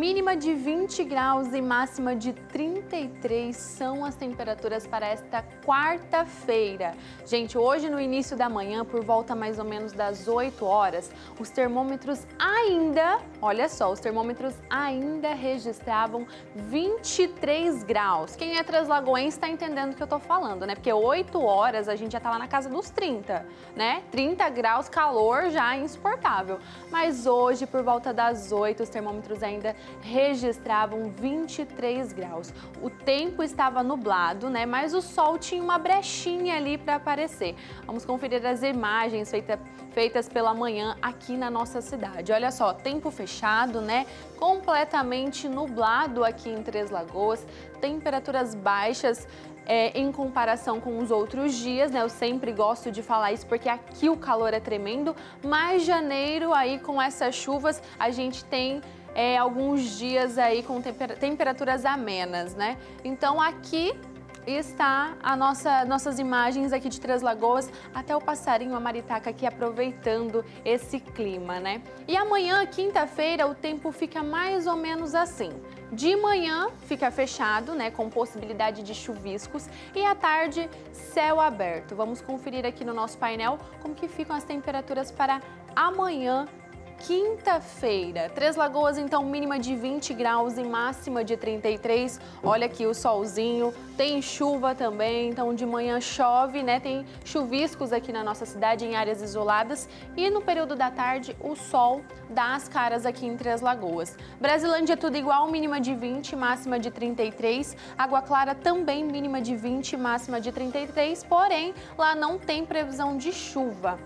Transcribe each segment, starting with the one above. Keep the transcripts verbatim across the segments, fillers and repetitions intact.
Mínima de vinte graus e máxima de trinta e três são as temperaturas para esta quarta-feira. Gente, hoje no início da manhã, por volta mais ou menos das oito horas, os termômetros ainda, olha só, os termômetros ainda registravam vinte e três graus. Quem é translagoense está entendendo o que eu tô falando, né? Porque oito horas a gente já tá lá na casa dos trinta, né? trinta graus, calor já insuportável. Mas hoje, por volta das oito, os termômetros ainda registravam vinte e três graus. O tempo estava nublado, né? Mas o sol tinha uma brechinha ali para aparecer. Vamos conferir as imagens feita, feitas pela manhã aqui na nossa cidade. Olha só, tempo fechado, né? Completamente nublado aqui em Três Lagoas, temperaturas baixas. É, em comparação com os outros dias, né? Eu sempre gosto de falar isso porque aqui o calor é tremendo, mas janeiro aí com essas chuvas a gente tem é, alguns dias aí com temper temperaturas amenas, né? Então aqui está a nossa, nossas imagens aqui de Três Lagoas, até o passarinho, a maritaca aqui aproveitando esse clima, né? E amanhã, quinta-feira, o tempo fica mais ou menos assim. De manhã fica fechado, né, com possibilidade de chuviscos, e à tarde céu aberto. Vamos conferir aqui no nosso painel como que ficam as temperaturas para amanhã, quinta-feira. Três Lagoas, então, mínima de vinte graus e máxima de trinta e três. Olha aqui o solzinho, tem chuva também, então de manhã chove, né? Tem chuviscos aqui na nossa cidade em áreas isoladas e no período da tarde o sol dá as caras aqui em Três Lagoas. Brasilândia é tudo igual, mínima de vinte, máxima de trinta e três. Água Clara também mínima de vinte, máxima de trinta e três, porém lá não tem previsão de chuva.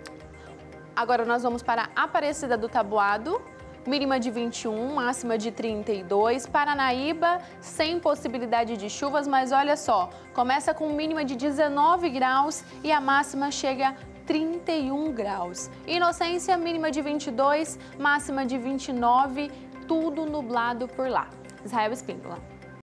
Agora nós vamos para Aparecida do Taboado, mínima de vinte e um, máxima de trinta e dois. Paranaíba, sem possibilidade de chuvas, mas olha só, começa com mínima de dezenove graus e a máxima chega a trinta e um graus. Inocência, mínima de vinte e dois, máxima de vinte e nove, tudo nublado por lá. Israel Espíndola.